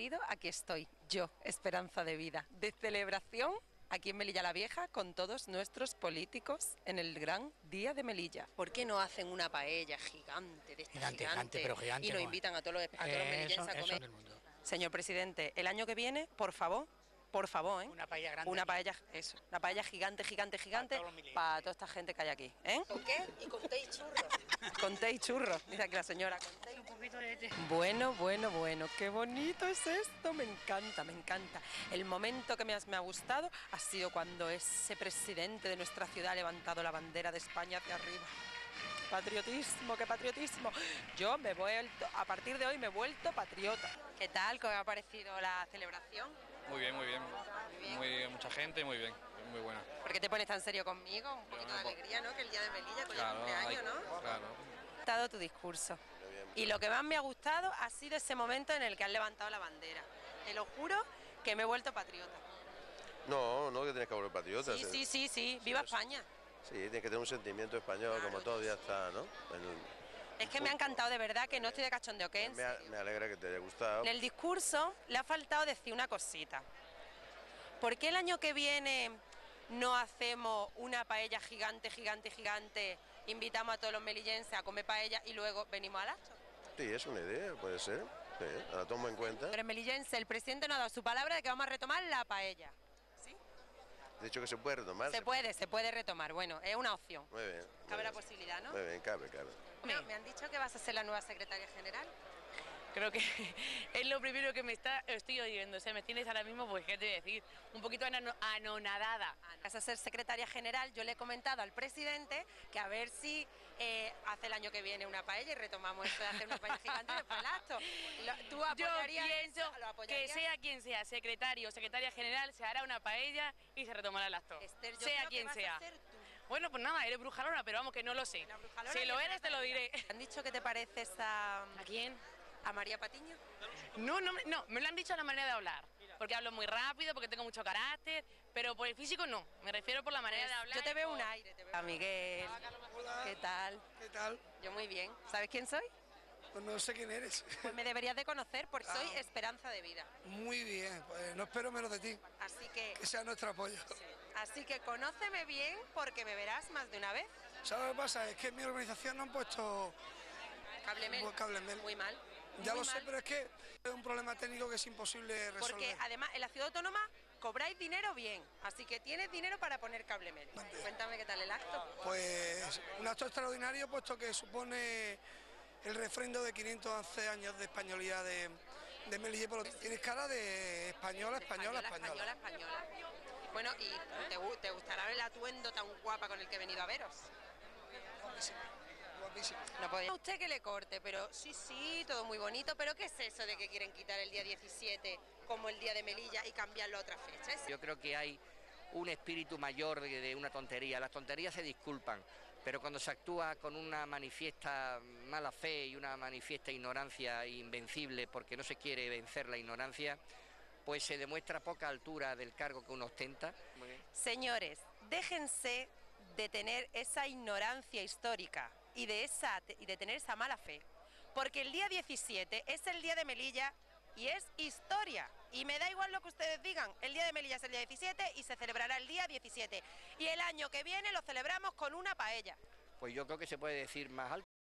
prometido, aquí estoy, yo, Esperanza de Vida, de celebración aquí en Melilla la Vieja con todos nuestros políticos en el gran día de Melilla. ¿Por qué no hacen una paella gigante de esta gigante pero gigante y nos invitan a todos los melillenses a comer? Del mundo. Señor presidente, el año que viene, por favor, ¿eh? Una paella grande. Una paella, eso, una paella gigante para toda esta gente que hay aquí, ¿eh? ¿Con qué? Y con té y churros. Con té y churros, dice aquí la señora. Con té y un poquito de té. Bueno, qué bonito es esto, me encanta. El momento que más me ha gustado ha sido cuando ese presidente de nuestra ciudad ha levantado la bandera de España hacia arriba. Patriotismo, qué patriotismo. Yo me he vuelto, a partir de hoy me he vuelto patriota. ¿Qué tal? ¿Cómo ha parecido la celebración? Muy bien. Mucha gente, muy bien, muy buena. ¿Por qué te pones tan serio conmigo? Un poquito de alegría, ¿no? Que el día de Melilla, con el cumpleaños, ¿no? Claro. Me ha gustado tu discurso. Y lo que más me ha gustado ha sido ese momento en el que has levantado la bandera. Te lo juro que me he vuelto patriota. No, que tienes que volver patriota. Sí. ¡Viva España! Sí, tienes que tener un sentimiento español, claro, como todo ya está, ¿no? Es que me ha encantado de verdad, que no estoy de cachondeo, ¿qué? Me alegra que te haya gustado. En el discurso le ha faltado decir una cosita. ¿Por qué el año que viene no hacemos una paella gigante, invitamos a todos los melillenses a comer paella y luego venimos al acto? Sí, es una idea, puede ser. Sí, la tomo en cuenta. Pero en melillense, el presidente nos ha dado su palabra de que vamos a retomar la paella. ¿Sí? De hecho que se puede retomar. Se puede retomar, bueno, es una opción. Muy bien. Cabe la posibilidad, ¿no? Muy bien, cabe. No, me han dicho que vas a ser la nueva secretaria general. Creo que es lo primero que estoy oyendo. O sea, me tienes ahora mismo, pues, ¿qué te voy a decir? Un poquito anonadada. Vas a ser secretaria general. Yo le he comentado al presidente que a ver si hace el año que viene una paella y retomamos esto de hacer una paella gigante después del acto. ¿Tú apoyarías? Yo pienso que sea quien sea, secretario o secretaria general, se hará una paella y se retomará el acto. Esther, sea quien sea. Bueno, pues nada, eres brujalona, pero vamos, que no lo sé. Si lo eres, te lo diré. ¿Han dicho que te pareces a quién? ¿A María Patiño? No, me lo han dicho a la manera de hablar, porque hablo muy rápido, porque tengo mucho carácter, pero por el físico no, me refiero por la manera de hablar. Yo te veo un aire, A Miguel. Hola. ¿Qué tal? ¿Qué tal? Yo muy bien. ¿Sabes quién soy? Pues no sé quién eres. Pues me deberías de conocer porque soy Esperanza de Vida. Muy bien, pues no espero menos de ti. Así que sea nuestro apoyo. Sí. Así que conóceme bien porque me verás más de una vez. ¿Sabes lo que pasa? Es que en mi organización no han puesto Cablemel. Muy mal. Ya lo sé, pero es que es un problema técnico que es imposible resolver. Porque además en la ciudad autónoma cobráis dinero bien, así que tienes dinero para poner Cablemel. Cuéntame qué tal el acto. Pues un acto extraordinario, puesto que supone el refrendo de 511 años de españolidad de Melilla. Tienes cara de española. Bueno, ¿y te gustará el atuendo tan guapa con el que he venido a veros? Guapísimo. No podía usted que le corte, pero sí, todo muy bonito, pero ¿qué es eso de que quieren quitar el día 17 como el día de Melilla y cambiarlo a otra fecha? Yo creo que hay un espíritu mayor de una tontería. Las tonterías se disculpan, pero cuando se actúa con una manifiesta mala fe y una manifiesta ignorancia invencible porque no se quiere vencer la ignorancia, pues se demuestra poca altura del cargo que uno ostenta. Señores, déjense de tener esa ignorancia histórica y de tener esa mala fe, porque el día 17 es el día de Melilla y es historia, y me da igual lo que ustedes digan, el día de Melilla es el día 17 y se celebrará el día 17, y el año que viene lo celebramos con una paella. Pues yo creo que se puede decir más alto.